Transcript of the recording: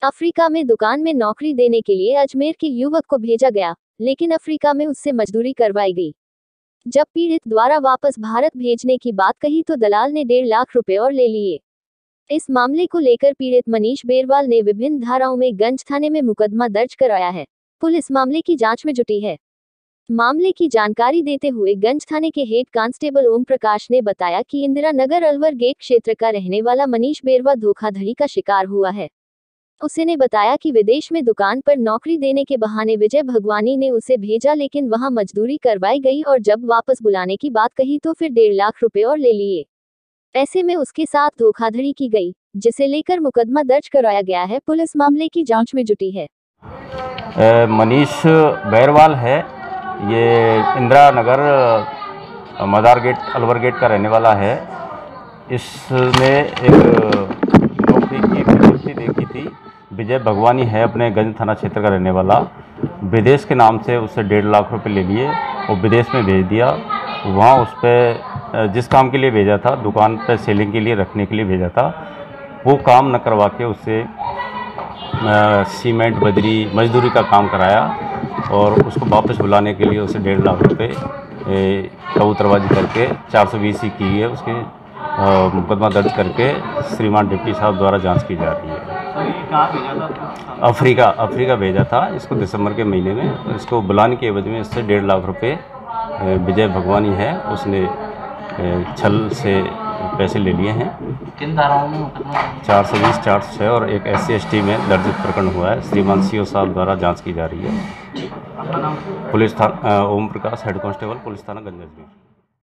Africa में दुकान में नौकरी देने के लिए अजमेर के युवक को भेजा गया, लेकिन अफ्रीका में उससे मजदूरी करवाई गई। जब पीड़ित द्वारा वापस भारत भेजने की बात कही तो दलाल ने 1.5 लाख रुपए और ले लिए। इस मामले को लेकर पीड़ित मनीष बेरवाल ने विभिन्न धाराओं में गंज थाने में मुकदमा दर्ज कराया है। पुलिस मामले की जांच में जुटी है। मामले की जानकारी देते हुए गंज थाने के हेड कांस्टेबल ओम प्रकाश ने बताया कि इंदिरा नगर अलवर गेट क्षेत्र का रहने वाला मनीष बेरवा धोखाधड़ी का शिकार हुआ है। उसने बताया कि विदेश में दुकान पर नौकरी देने के बहाने विजय भगवानी ने उसे भेजा, लेकिन वहां मजदूरी करवाई गई और जब वापस बुलाने की बात कही तो फिर 1.5 लाख रुपए और ले लिए। ऐसे में उसके साथ धोखाधड़ी की गई, जिसे लेकर मुकदमा दर्ज कराया गया है। पुलिस मामले की जांच में जुटी है। मनीष बेरवाल है, ये इंदिरा नगर मदार गेट अलवर गेट का रहने वाला है। इसने एक नौकरी की वैकेंसी देखी थी। विजय भगवानी है, अपने गंज थाना क्षेत्र का रहने वाला। विदेश के नाम से उससे 1.5 लाख रुपए ले लिए और विदेश में भेज दिया। वहाँ उस पर जिस काम के लिए भेजा था, दुकान पर सेलिंग के लिए रखने के लिए भेजा था, वो काम न करवा के उससे सीमेंट बजरी मजदूरी का काम कराया और उसको वापस बुलाने के लिए उसे 1.5 लाख रुपए कबूतरबाजी करके 420 की है। उसके मुकदमा दर्ज करके श्रीमान डिप्टी साहब द्वारा जांच की जा रही है। कहाँ भेजा था? अफ्रीका भेजा था इसको दिसंबर के महीने में। इसको बुलाने के एवज में इससे 1.5 लाख रुपए विजय भगवानी है, उसने छल से पैसे ले लिए हैं। किन धाराओं में मुकदमा? 420, 406 और एक SC/ST में दर्ज प्रकरण हुआ है। श्रीमान CO साहब द्वारा जांच की जा रही है। आपका नाम? पुलिस थाना Om Prakash, head constable, police थाना गंज।